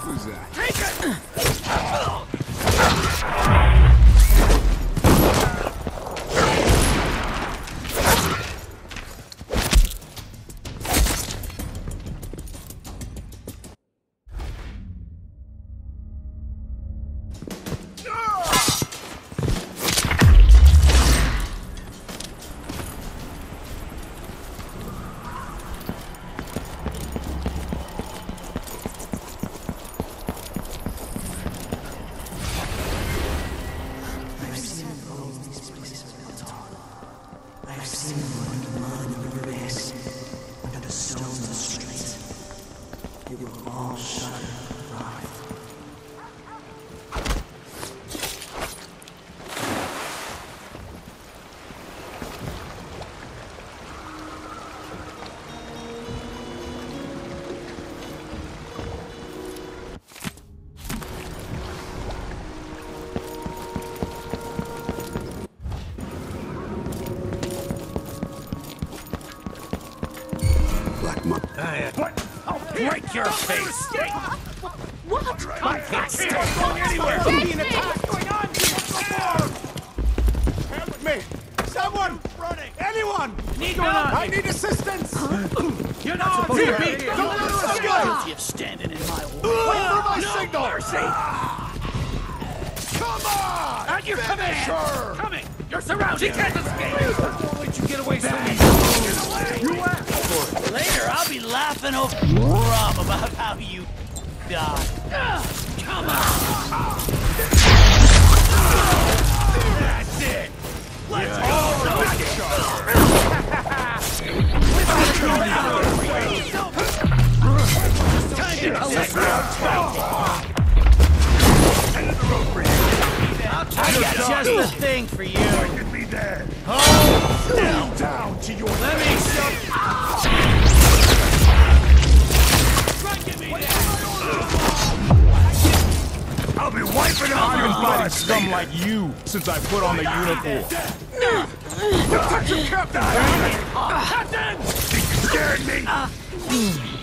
Who's that? Take it! What? I'll break your face! What? I can't stay going anywhere! Being attacked! What's going on here? Help me! Someone! Running! Anyone! I need assistance! You're not supposed to be here! Don't let us go! Guilty of standing in my way! Wait for my No signal! mercy! Come on! At your command! Her. Coming! You're surrounded! She can't escape! I won't let you get away so easily! Get away! You asked for it! Later, I'll be laughing over rum about how you died. Come on! That's it! Let's all rock it! Time to collect I got just the thing for you. Get me dead! Oh! Down to your Let me show. I'll be wiping out your fighting scum like you since I put on the uniform. That's your captain, man! Captain! You scared me!